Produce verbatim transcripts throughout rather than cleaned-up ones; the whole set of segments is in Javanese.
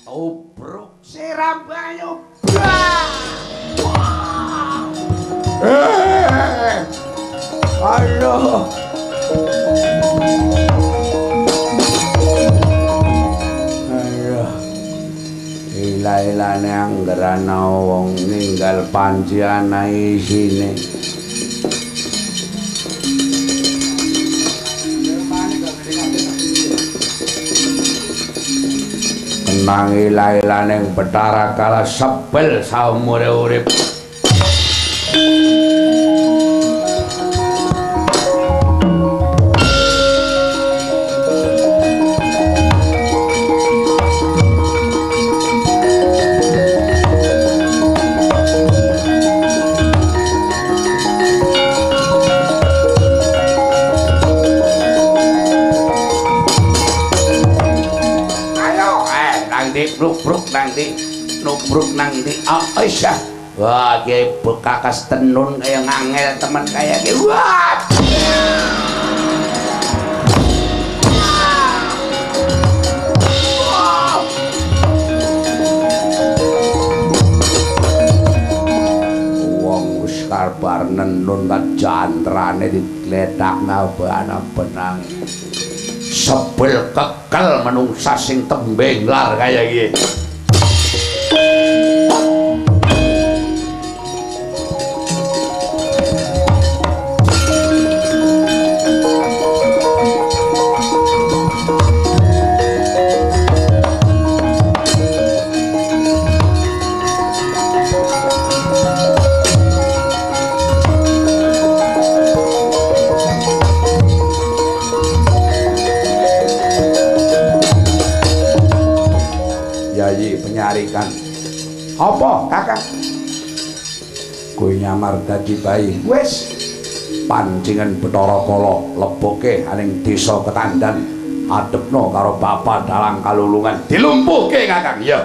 Tubruk siram banyu. Eh, aduh. Aduh. Ila-ilane anggerana wong ninggal panci ana isine. Kenang ila-ilane Bathara Kala sebel saumure urip. Bruk-bruk nanti nubruk nanti oh isya wah kayak bekakas tenun kayak ngangel teman kayak gitu wah wong wis karbar nenun tak jantrane digledak ngabana benang sebel kekel menungsa sing tembeng lar kaya iki. Penyarikan apa kakak kowe nyamar dadi bayi wis pancingan Bathara Kala leboke aning desa Ketandan adepno karo bapak dalang kalulungan dilumpuhke kakang ya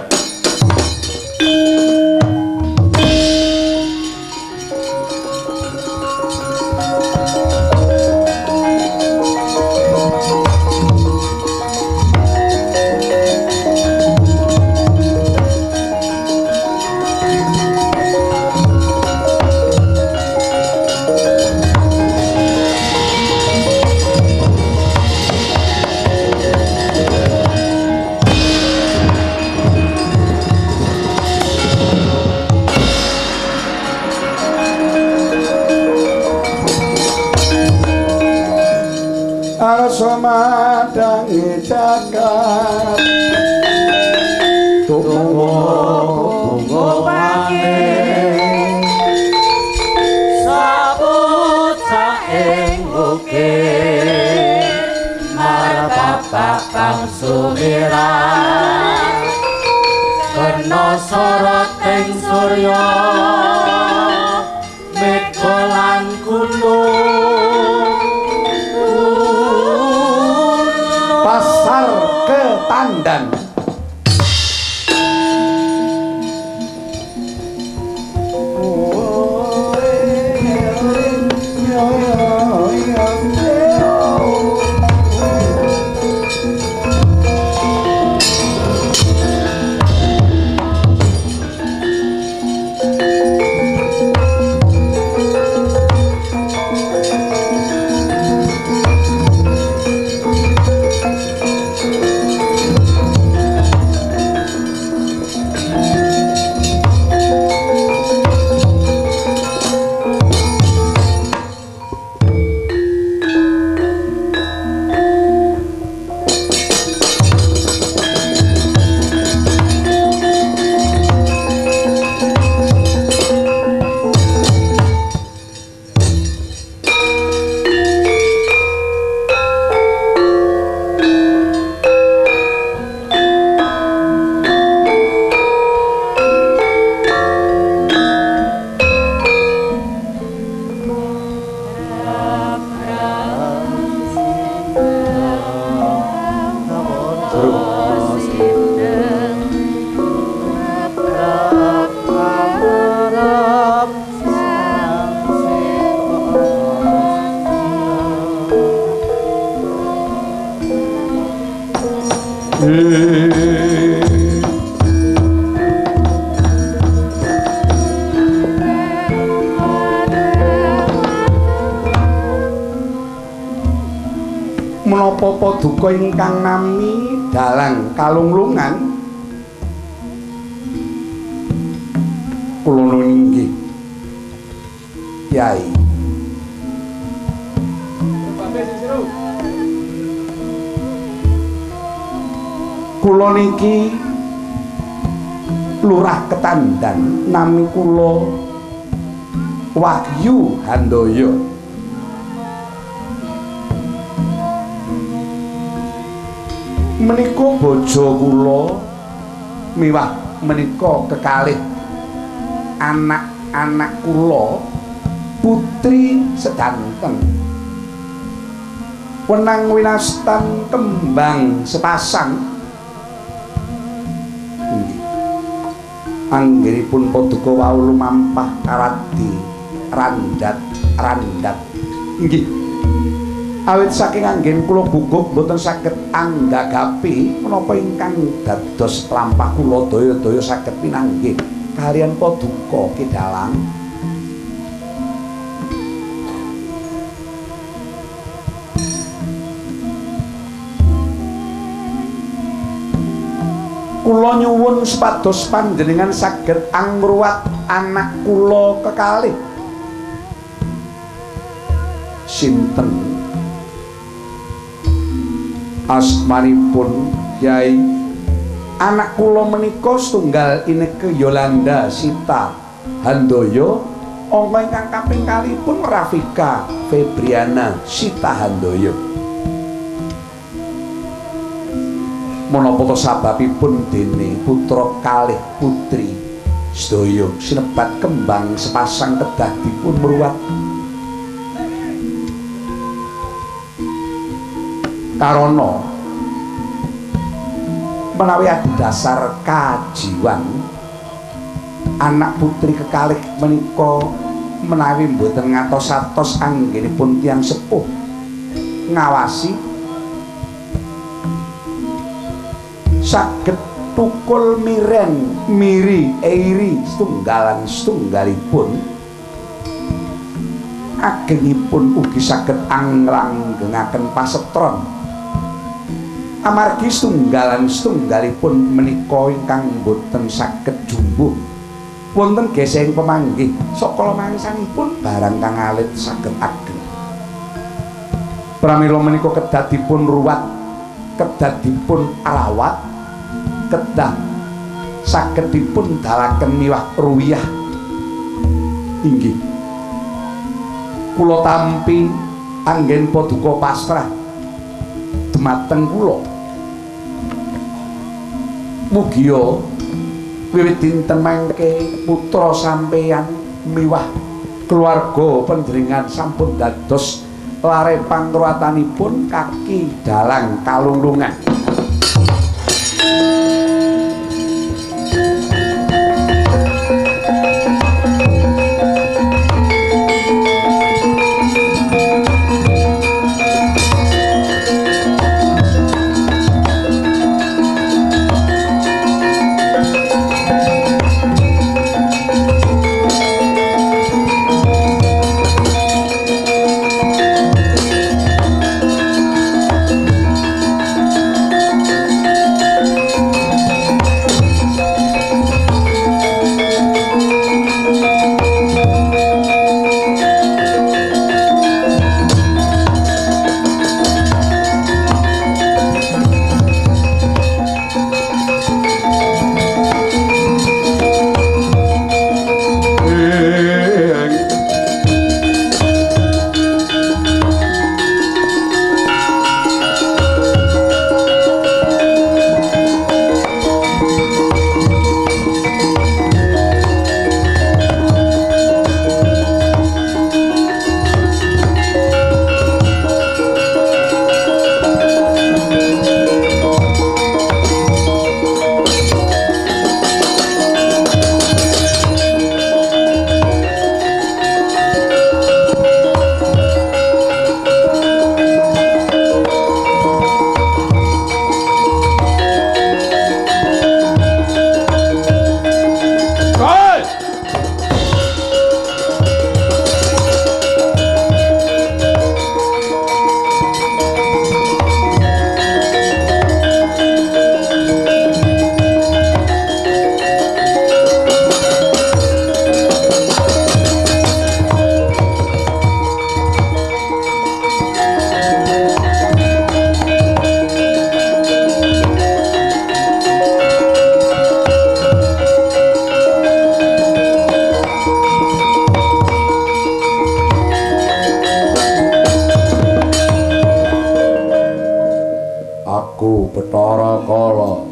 Somadangi jagat tunggu bungane sabocah ing bukit marabak kang sumiran kena sorot ing surya mekolan gunung pasar Ketandan menapa paduka ingkang nami dalang kalunglungan kula nuwun inggih Kyai. Kula niki Lurah Ketandan, nami kula Wahyu Handoyo. Menika bojo kula miwah menika kekalih anak-anak kula putri sedanten wenang winastan kembang sepasang anggenipun paduka wau lumampah karadi randat randat nggih awit saking anggen kula gugup boten saged anggagapi menapa ingkang dados lampah kula daya-daya saged pinanggih kaliyan paduka Kidalang. Kula nyuwun supados panjenengan saged angruwat anak kula kekalih. Sinten asmanipun Kyai? Anak kula menika setunggal Inneke Yolanda Sita Handoyo, angka ingkang kaping kalihipun Rafika Febriana Sita Handoyo. Menapa sababipun dene putra kalih putri sedaya sinebat kembang sepasang kedah dipun mruwat karana menawi adhedhasar kajiwan anak putri kekalih menika menawi mboten ngatos-atos anggenipun tiyang sepuh ngawasi saged tukul miren miri eiri setunggalan setunggalipun agengipun ugi saged anglanggengaken pasetron amargi setunggalan setunggalipun menika ingkang boten saged jumbuh wonten geseng pemanggih saka mangsanipun barang kang alit saged ageng pramila menika kedah dipun ruwat kedah dipun rawat kedah saged dipun dalaken miwah ruwiyah inggih kula tampi anggen paduka pasrah dumateng kula mugia wiwit dinten mangke putra sampeyan miwah keluarga panjenengan sampun dados lare pangruwatanipun kaki dalang kalunglungan.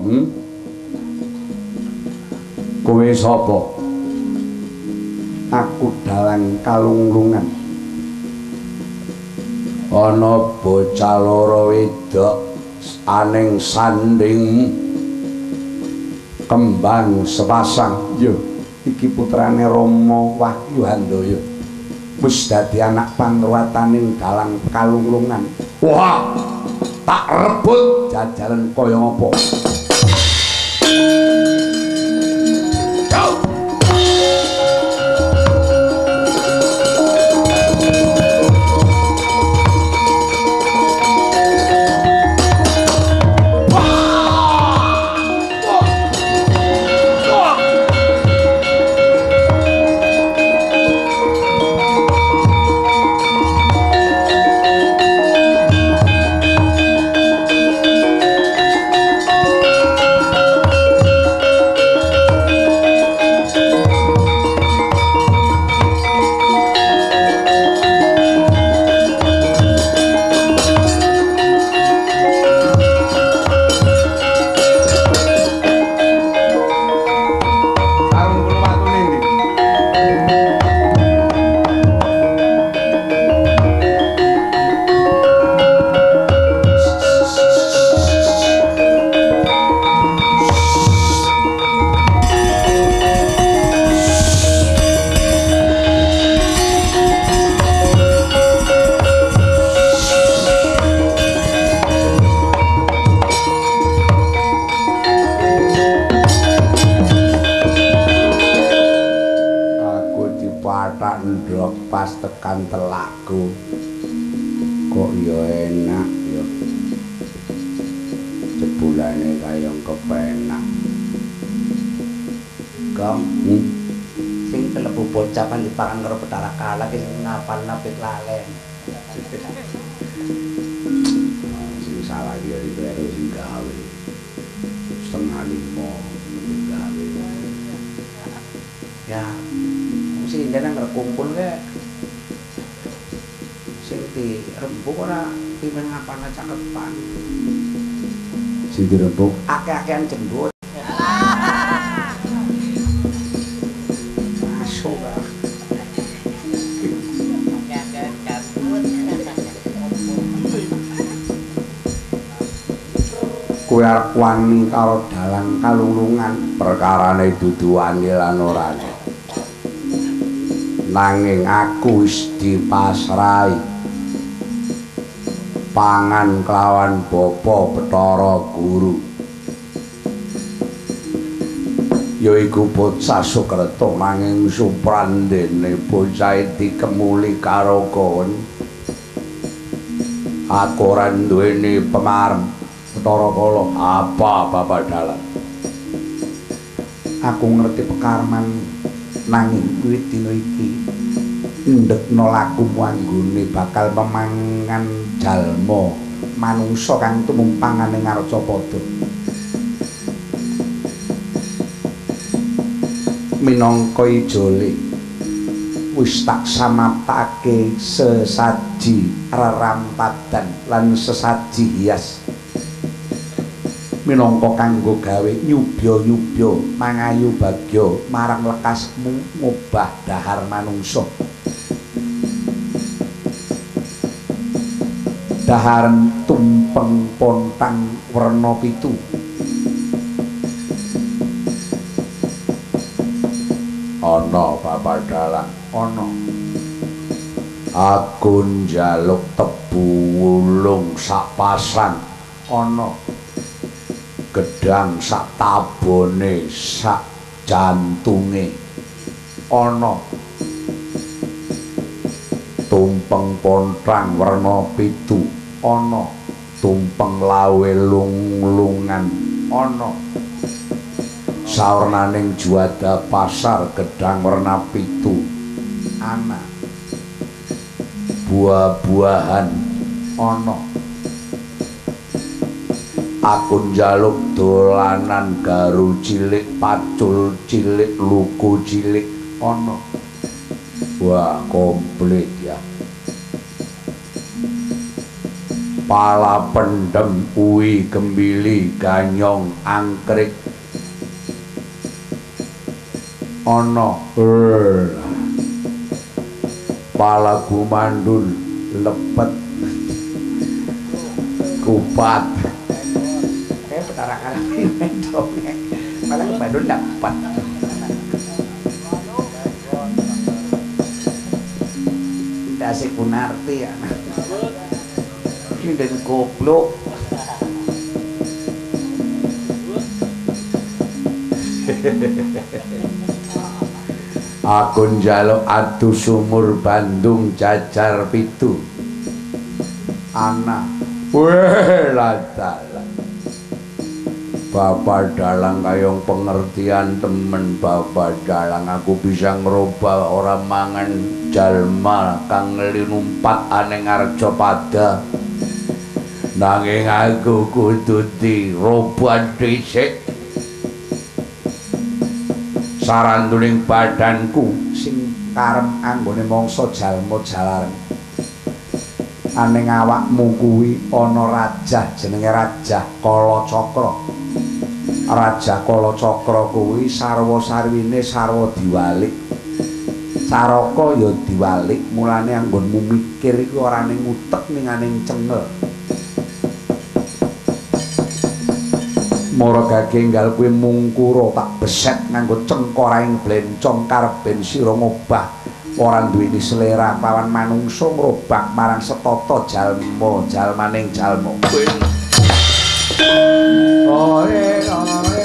Hmm? Kowe sapa? Aku Dalang Kalunglungan. Ana bocah loro wedok aning sanding kembang sepasang. Yo, iki putrane Rama Wahyu Handaya. Wis dadi anak pangruwataning Dalang Kalunglungan. Wah, tak rebut jajaran kaya apa? Ake-akean jembut. Masuk lah. Kowe arep wani karo Dalang Kalunglungan, perkarane dudu wani lan orane. Nanging aku wis dipasrahi pangan kelawan bapa Bathara Guru. Yaiku bocah Sukreta nanging suprandene bocah dikemuli karo kon. Aku ora duweni pemarem Bathara Kala apa Bapak Dalang. Aku ngerti pekarman nanging kuwi dina iki ndekno lakumu anggone bakal memangan jalma manungsa kang tumumpanganing Arcapada. Minangka ijole wis tak samapake sesaji rerampadan lan sesaji hias minangka kanggo gawe nyubya-nyubya mangayu bagya marang lekasmu ngubah dahar manungsa. Dahar tumpeng pontang werna pitu. Ana Bapak Dalang, ana. Aku njaluk tebu wulung sak pasang, ana. Gedang sak tabone sak jantunge, ana. Tumpeng pontang werna pitu, ana. Tumpeng lawe lung-lungan, ana. Sawernaning juada pasar gedang warna pitu ana. Buah-buahan ana. Aku njaluk dolanan garu cilik, pacul cilik, luku cilik ana. Wah, komplit ya. pala pendem uwi gembili ganyong angkrik ana pala gumandul lepet kupat kayak petara kalamin dongeng malah gumandul dapat dasik punarti ya ini dan goblok aku njaluk adu sumur Bandung jajar pitu ana weh latala Bapak dalang kayong pengertian temen Bapak dalang aku bisa ngerubah orang mangan jalma kang linumpat aneng arjo pada nanging aku kudu dirubah dhisik saranduning badanku sing karep anggone mangsa jalma jalaran aneng awakmu kuwi ana rajah jenenge Rajah Kalacakra Raja Kalacakra kuwi sarwa sarwine sarwa diwalik Caraka ya diwalik mulane anggonmu mikir iku ora ning utek ning aning cengel Mara gagenggal kuwi mungkura tak beset nganggo cengkoraing blencong karep ben sira ngobah ora duweni selera pawan manungsa ngrobak marang setata jalma jalmaning jalma ore ore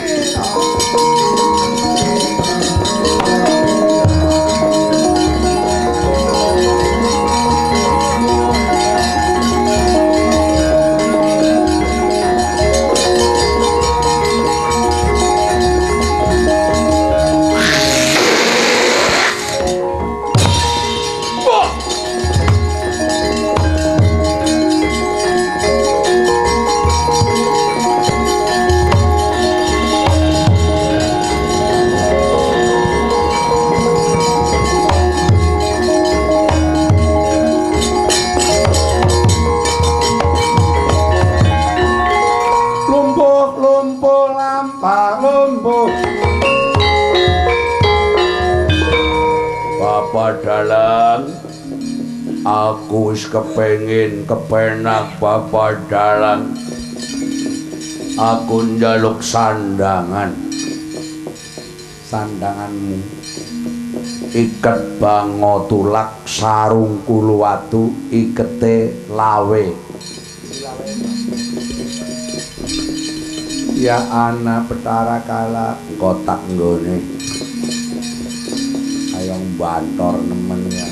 dalang aku wis kepengin kepenak Bapak dalang aku njaluk sandangan sandanganmu iket bango tulak sarung kuluwatu ikete lawe ya ana petara kala kotak nggone ayang bantor nemen ya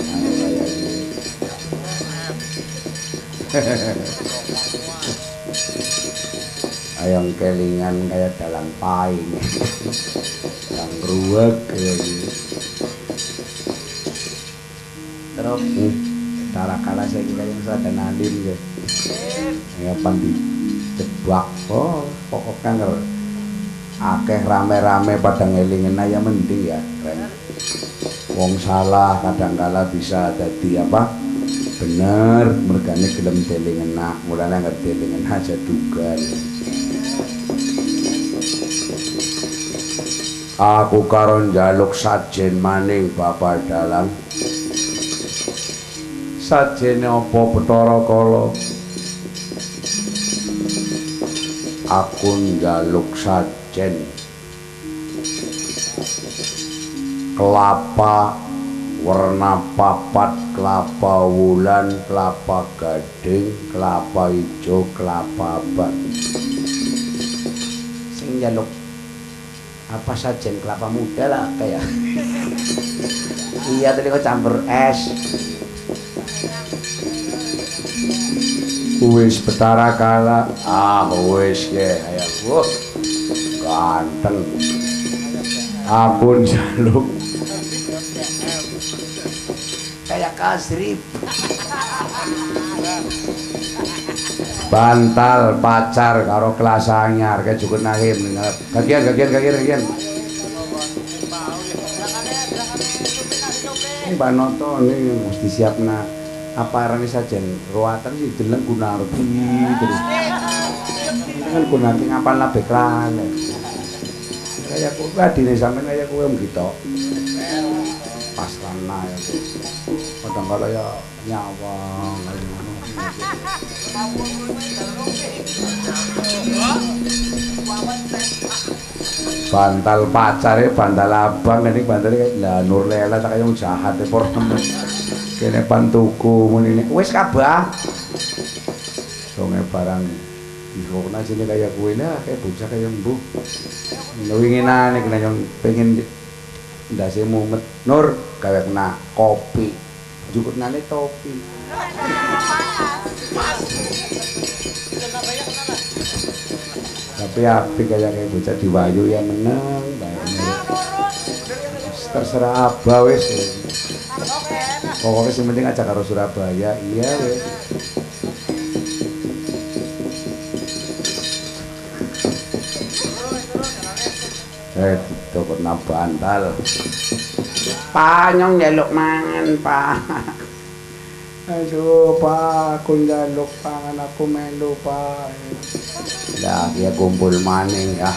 ayang kelingan kayak dalang paing yang ruwek kayak gitu terus cara kalah saya kira yang saya nadim ya ya pandi jebak oh pokoknya akeh rame-rame pada ngelingin aja mending ya keren wong salah kadangkala bisa jadi apa bener mergane gelem delingen nak mulane ngerti delingen aja dugan aku karo njaluk sajen maning Bapak dalang sajene apa Bathara Kala aku njaluk sajen kelapa warna papat kelapa wulan kelapa gading kelapa hijau kelapa abang sing njaluk apa sajen kelapa muda lah kayak iya tadi kok campur es wis Bathara Kala ah wis ya ayo wuh ganteng aku njaluk kayak kasrip bantal pacar karo kelas anyar kayak cukup nahim kagian kagian kagian kagian ini Pak Noto ini mesti siap na Apa arane sajen ruatan sih deleng Gunarti terus. Kan Gunarti ngapal labek rane. Kaya kowe adine sampean kaya kowe gitu. Pas lana ya. Kadang kala ya nyawang kaya ngono. Bantal pacare, bantal abang ini bantal lah Nur Lela tak kaya jahat e por temen. Kene pantuku muni wis kabah. Songe barang irona sini kaya kowe lah kaya bocah kaya mbuh. Winginane kena yang pengen ndase mumet. Nur gawe kena kopi. Jukutnane topi. Tapi api kayak kayak bocah diwayu ya meneng, terserah apa wes. Pokoknya yang penting aja karo Surabaya, iya wes. Eh, itu kena bantal. Panyong jaluk mangan, Pak. Ayo Pak, aku njaluk pangan aku melu Pak. Lah ya kumpul maning ya.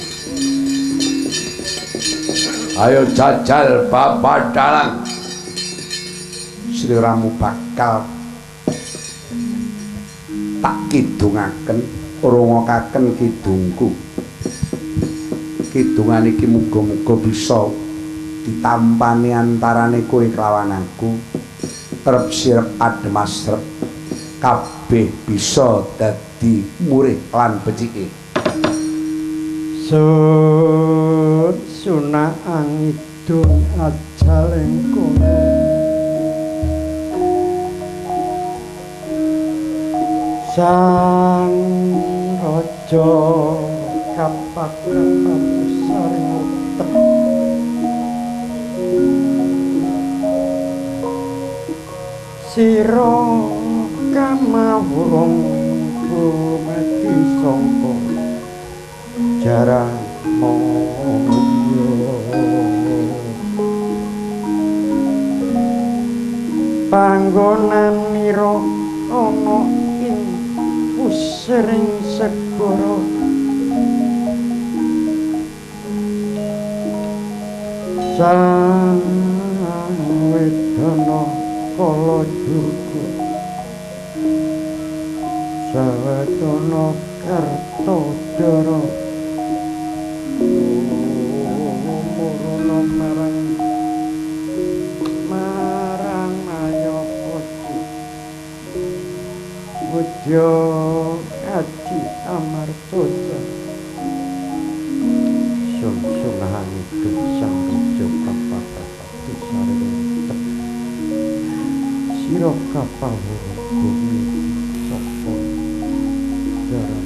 Ayo jajal bapak dalang. Sliramu bakal tak kidungaken, rungokaken kidungku. Kidungan iki muga-muga bisa ditampani antarane kowe kelawan aku. Rep sirep adem asrep kabeh bisa dadi murih lan becike. Sun sunaan idung ajaleng kono sang raja kapak-kapak saring utek sira kamawurung kumati sangka jarang moyo panggonan mira ana ing pusering segara sang wedana kala durga sawetana Kartodara muruna marang marang Mayapati Budya Adi Amartoja sung-sungahan itu sang raja kapapati sareng sira kapawurung bumi sapa jarang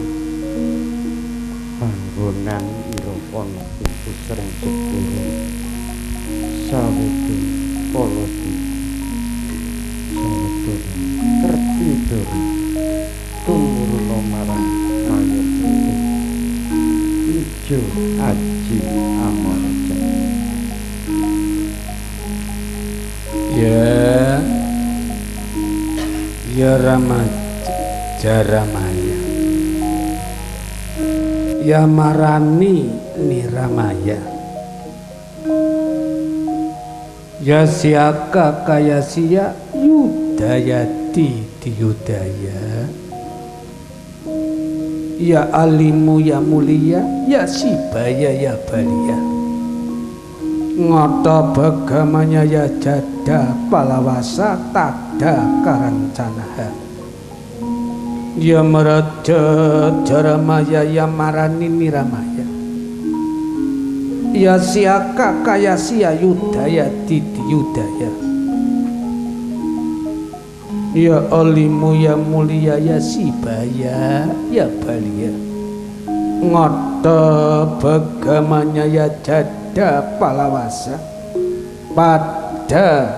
panggonan ira ana ing pusering segara sawetara poloti sawetara kertidara tumuruna marang Mayapati ijo aji amarja. Ya ya Rama Jaramaya ya marani niramaya ya siaka kaya sia yudayati diyudaya ya alimu ya mulia ya sibaya ya balia ngata bagamanya ya jada palawasa tada karancanaha ya meraja jaramaya ya marani niramaya ya siaka kaya sia yudaya titi yudaya ya alimu ya mulia ya sibaya ya balia ngata bagamanya ya jada palawasa pada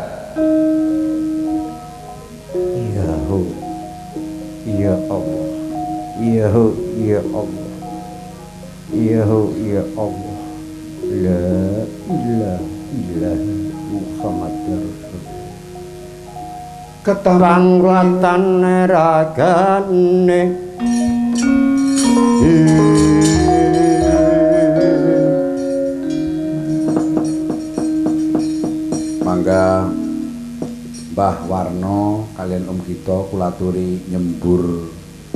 Yahu ya Allah Yahu ya Allah Yahu ya Allah la ilaha illallah Muhammad Rasul panglatane ragane mangga Mbah Warno kalian Om Gito kulaturi nyembur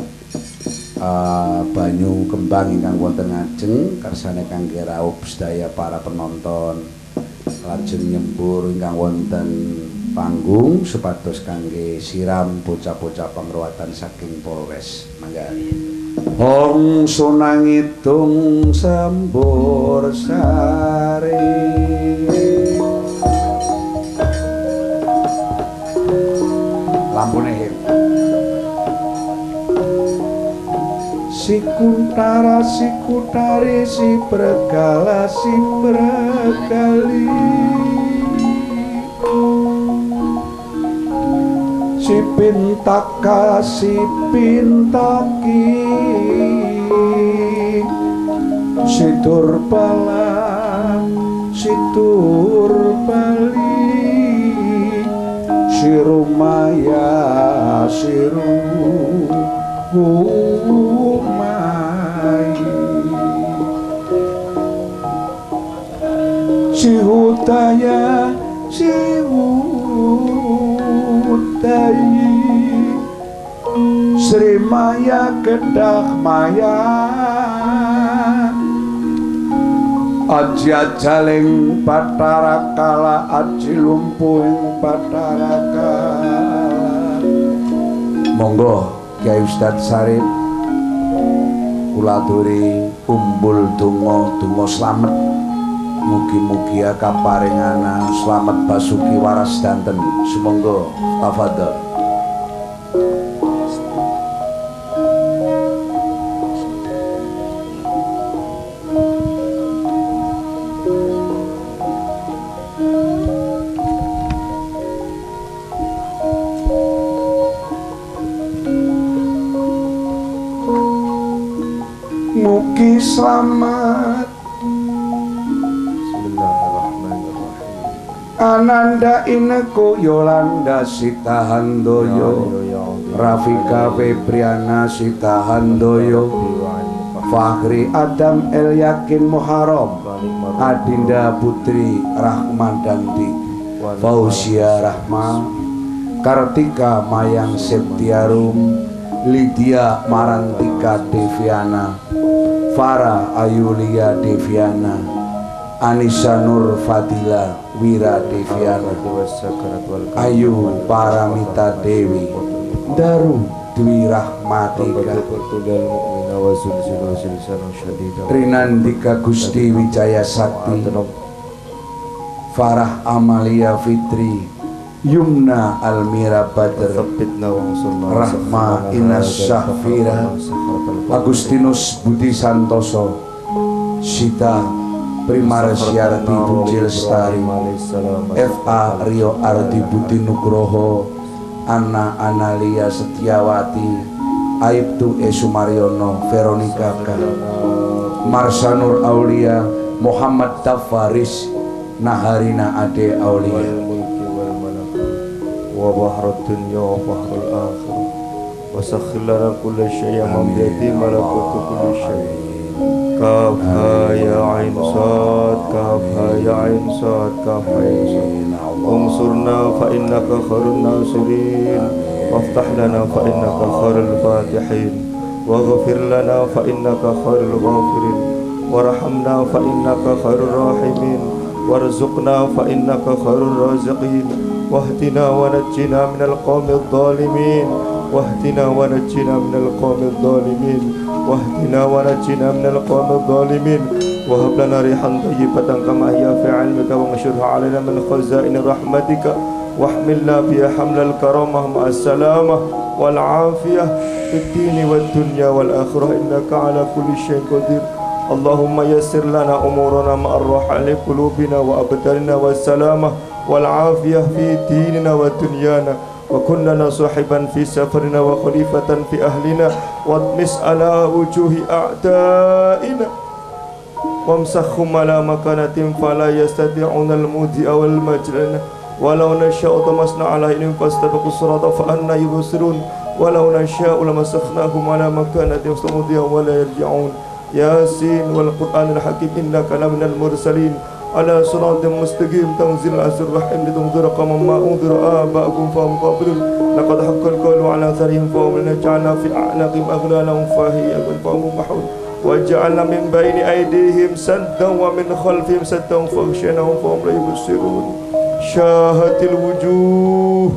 uh, banyu kembang ingkang wonten ngajeng kersane kangge raup sedaya para penonton lajeng nyembur ingkang wonten panggung supados kangge siram bocah-bocah pangrawatan saking Polres mangga Om sunangitung sembur sari lampune him si kuntara si kutari si bergala si bergali si pintaka si pintaki si turbala si turbali si rumaya si rumai si hutaya si hutai Sri Maya Kedah Maya Aji ajaling Bathara Kala aji lumpuhing Bathara Kala monggo Kyai Ustadz Sarip kulaturi umbul donga donga slamet mugi-mugi kaparingana slamet basuki waras danten sumangga tafadhol mugi selamat Bismillahirrahmanirrahim Ananda Ineko Yolanda Sitahandoyo Rafika Febriana Sitahandoyo Fahri Adam El Yakin Muharram Adinda Putri Rahmadanti Fauzia Rahma Kartika Mayang Septiarum Lydia Marantika Deviana Farah Ayulia Deviana Anissa Nur Fadila Wira Deviana Ayu Paramita Dewi Daru Dwi Rahmatika Rinandika Gusti Wijaya Sakti Farah Amalia Fitri Yumna Almira Badr Rahma Inas Syahfira Agustinus Budi Santoso Sita Primarsiarti Budi Lestari F A Rio Ardi Budi Nugroho Anna Analia Setiawati Aibtu E Sumaryono Veronika K Marsanur Aulia Muhammad Tafaris Naharina Ade Aulia wa bahrud dunya wa bahrul akhirah wa sakhkhir lana kulla shay'in min yadi malakutu kulli shay'in kaf ha ya ain sad kaf ha ya ain sad kaf ha ya ain unsurna fa innaka khairun nasirin waftah lana fa innaka khairul fatihin waghfir lana fa innaka khairul ghafirin warhamna fa innaka khairur rahimin warzuqna fa innaka khairur raziqin واهدنا ونجنا من القوم الظالمين واهدنا ونجنا من القوم الظالمين واهدنا ونجنا من القوم الظالمين وهب لنا ريحا طيبة كما هي في علمك وانشرها علينا من خزائن رحمتك واحملنا فيها حمل الكرامة مع السلامة والعافية في الدين والدنيا والآخرة إنك على كل شيء قدير اللهم يسر لنا أمورنا مع الراحة لقلوبنا وأبداننا والسلامة والعافية في ديننا ودنيانا وكن لنا صاحبا في سفرنا وخليفة في أهلنا واطمس على وجوه أعدائنا وامسخهم على مكانة فلا يستطيعون المضي والمجرى ولو نشاء طمسنا عليهم فاستبقوا الصراط فأنى يبصرون ولو نشاء لمسخناهم على مكانتهم صمودا ولا يرجعون ياسين والقرآن الحكيم إنك لمن المرسلين على صراط مستقيم تنزيل العزيز الرحيم لتنذر قوما ما أنذر آباءكم فهم غافلون لقد حق القول على أثرهم فهم جعلنا في أعناقهم أغلالا فهي فهم محول وجعلنا من بين أيديهم سدا ومن خلفهم سدا فغشيناهم فهم لا يبصرون شاهت الوجوه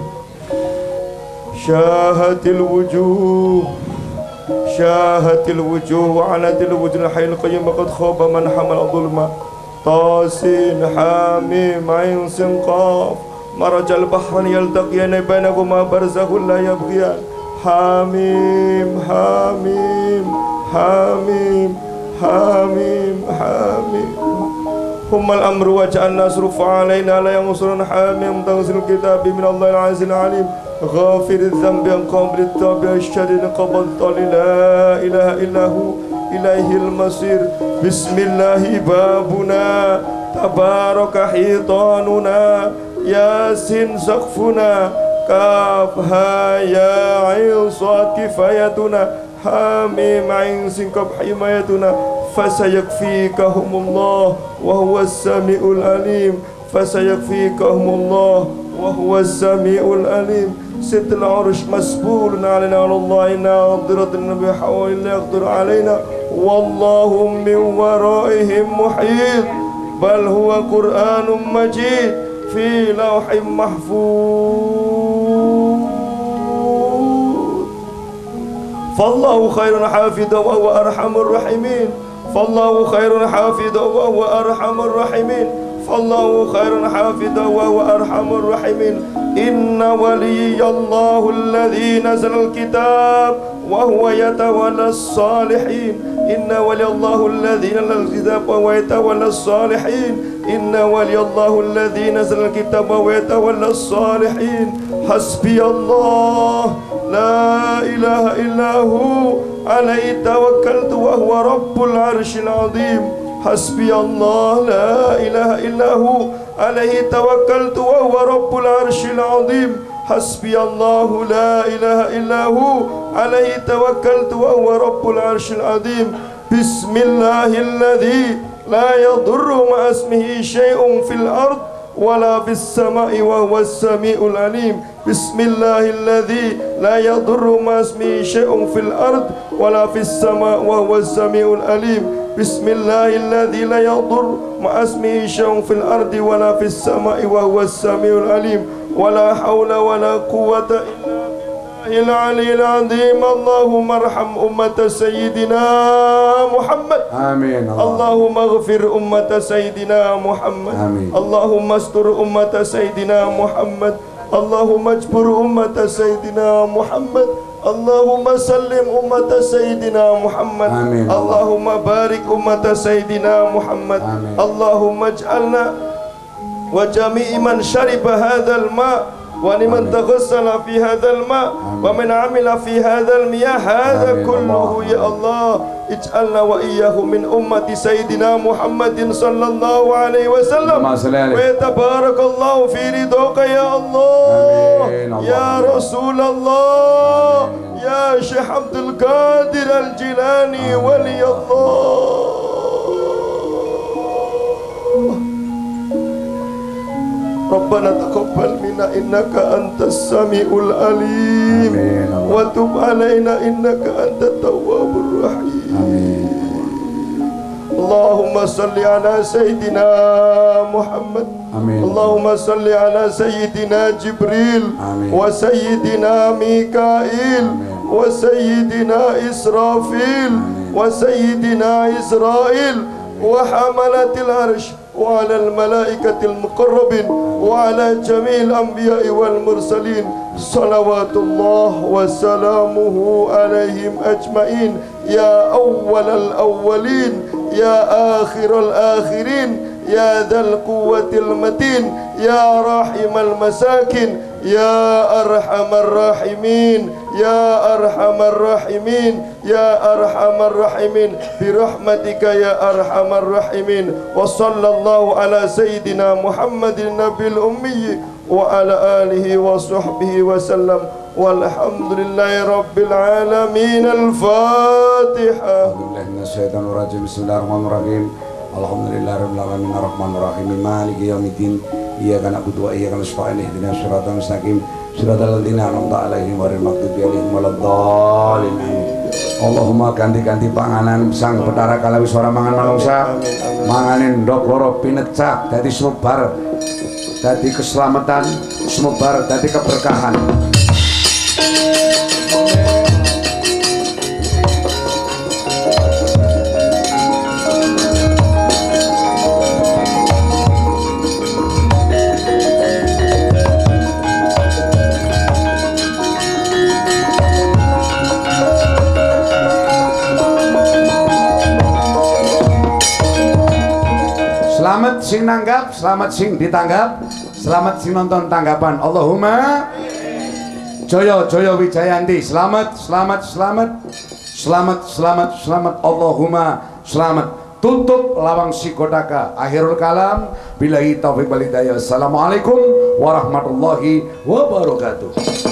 شاهت الوجوه شاهت الوجوه وعنت الوجوه الحي القيوم قد خاب من حمل ظلما طاسين حاميم عين سين قاف مرج البحرين يلتقيان بينهما برزخ لا يبغيان حاميم حاميم حاميم حاميم حاميم هم الأمر وجعلنا صرف علينا لا ينصرون حاميم تنزيل الكتاب من الله العزيز العليم غافر الذنب قابل التوب الشديد قبضت لا إله إلا هو إليه المصير بسم الله بابنا تبارك حيطاننا ياسين سقفنا كافها يا عين صاد كفايتنا حاميم عين سنكب حمايتنا فسيكفيكهم الله وهو السميع العليم فسيكفيكهم الله وهو السميع العليم ست العرش مسبول علينا على الله ناظرة النبي حول لا يقدر علينا والله من ورائهم محيط بل هو قرآن مجيد في لوح محفوظ فالله خير حافظا وهو أرحم الراحمين فالله خير حافظا وهو أرحم الراحمين فالله خير حافظا وهو أرحم الراحمين إن ولي الله الذي نزل الكتاب وهو يتولى الصالحين إن ولي الله الذي نزل الكتاب وهو يتولى الصالحين إن ولي الله الذي نزل الكتاب وهو يتولى الصالحين حسبي الله لا إله إلا هو عليه توكلت وهو رب العرش العظيم حسبي الله لا إله إلا هو عليه توكلت وهو رب العرش العظيم حسبي الله لا إله إلا هو عليه توكلت وهو رب العرش العظيم بسم الله الذي لا يضر مع اسمه شيء في الأرض ولا في السماء وهو السميع العليم بسم الله الذي لا يضر مع اسمه شيء في الأرض ولا في السماء وهو السميع العليم بسم الله الذي لا يضر مع اسمه شيء في الأرض ولا في السماء وهو السميع العليم ولا حول ولا قوة إلا بالله العلي العظيم اللهم ارحم أمة سيدنا محمد آمين اللهم اغفر أمة سيدنا محمد آمين اللهم استر أمة سيدنا محمد اللهم اجبر أمة سيدنا محمد اللهم سلم أمة سيدنا محمد آمين اللهم بارك أمة سيدنا محمد آمين اللهم اجعلنا وجميع من شرب هذا الماء ولمن تغسل في هذا الماء ومن عمل في هذا المياه هذا كله يا الله اجعلنا وإياه من أمة سيدنا محمد صلى الله عليه وسلم ويتبارك الله في رضاك يا الله يا رسول الله يا شيخ عبد القادر الجيلاني ولي الله ربنا تقبل منا إنك أنت السميع العليم وتب علينا إنك أنت التواب الرحيم اللهم صل على سيدنا محمد آمين. اللهم صل على سيدنا جبريل آمين. وسيدنا ميكائيل آمين. وسيدنا إسرافيل آمين. وسيدنا إسرائيل وحملة العرش وعلى الملائكة المقربين وعلى جميع الأنبياء والمرسلين صلوات الله وسلامه عليهم أجمعين يا أول الأولين يا آخر الآخرين يا ذا القوة المتين يا راحم المساكين يا أرحم الراحمين يا أرحم الراحمين يا أرحم الراحمين برحمتك يا أرحم الراحمين وصلى الله على سيدنا محمد النبي الأمي وعلى آله وصحبه وسلم والحمد لله رب العالمين. الفاتحة. Bismillahirrahmanirrahim. Alhamdulillahirabbil alamin arrahmanir rahim maliki yaumiddin iyyaka na'budu wa iyyaka nasta'in ihdinas siratal mustaqim siratal ladzina an'amta 'alaihim ghairil maghdubi 'alaihim waladdallin. Allahumma ganti-ganti panganan sang Bathara Kalawi swara mangan manungsa manganin ndok loro pinecak dadi sumebar dadi keselamatan sumebar dadi keberkahan. Selamat sing nanggap, selamat sing ditanggap, selamat sing nonton tanggapan. Allahumma Joyo Joyo Wijayanti, selamat selamat selamat selamat selamat selamat Allahumma selamat. Tutup lawang sikodaka. Akhirul kalam billahi taufiq wal hidayah. Assalamualaikum warahmatullahi wabarakatuh.